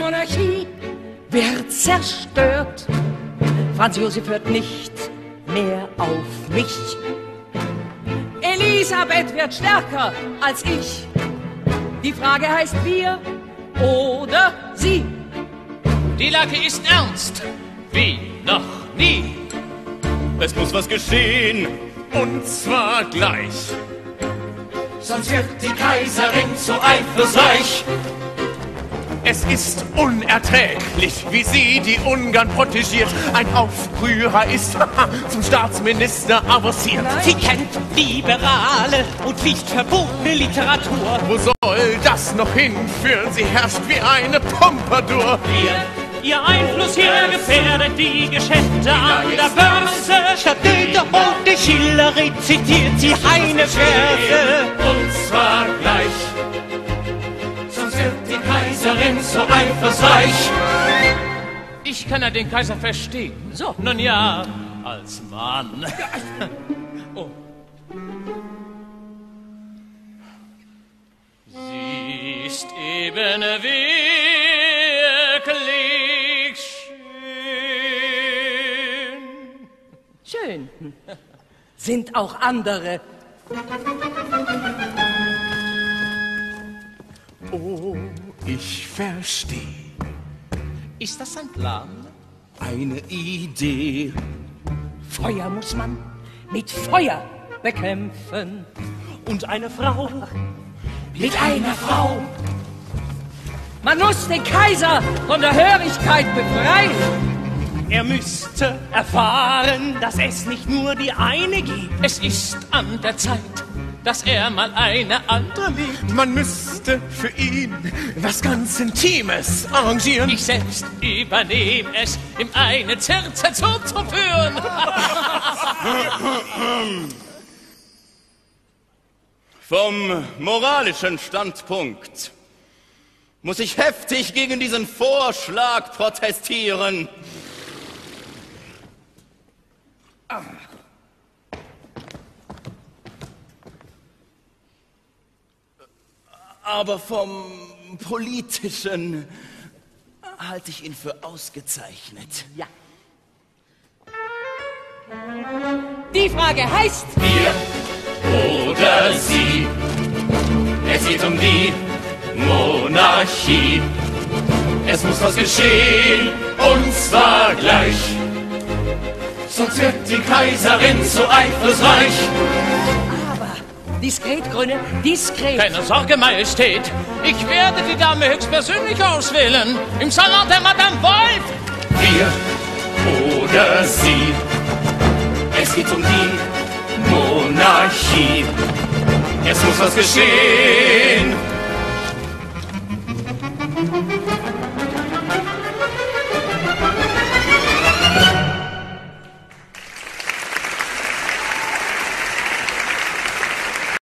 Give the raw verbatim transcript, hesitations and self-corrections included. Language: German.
Monarchie wird zerstört. Franz Josef hört nicht mehr auf mich. Elisabeth wird stärker als ich. Die Frage heißt wir oder sie. Die Lage ist ernst, wie noch nie. Es muss was geschehen, und zwar gleich. Sonst wird die Kaiserin zu eifersüchtig. Es ist unerträglich, wie sie die Ungarn protegiert. Ein Aufrührer ist zum Staatsminister avanciert. Sie kennt liberale und pflichtverbotene Literatur. Wo soll das noch hinführen? Sie herrscht wie eine Pompadour. Ihr, ihr Einfluss hier gefährdet die Geschäfte an der Börse. Statt Goethe und Schiller rezitiert sie Heine-Verse. Und zwar gleich. Sonst wird die Kaiserin so eifersüchtig. Ich kann ja den Kaiser verstehen. So, nun ja, als Mann. Oh. Sie ist eben wirklich schön. Schön. Sind auch andere. Oh, ich verstehe. Ist das ein Plan? Eine Idee. Feuer muss man mit Feuer bekämpfen. Und eine Frau Mit einer Frau. Man muss den Kaiser von der Hörigkeit befreien. Er müsste erfahren, dass es nicht nur die eine gibt. Es ist an der Zeit, dass er mal eine andere liebt. Man müsste für ihn was ganz Intimes arrangieren. Ich selbst übernehme es, ihm eine Zirze zuzuführen. Vom moralischen Standpunkt muss ich heftig gegen diesen Vorschlag protestieren. Aber vom politischen halte ich ihn für ausgezeichnet. Ja. Die Frage heißt Wir oder sie. Es geht um die Monarchie. Es muss was geschehen, und zwar gleich. Sonst wird die Kaiserin so eifersüchtig. aber diskret, Grüne, diskret. Keine Sorge, Majestät. Ich werde die Dame höchstpersönlich auswählen. Im Salon der Madame Wolf. Wir oder sie. Es geht um die Monarchie. Es muss was geschehen.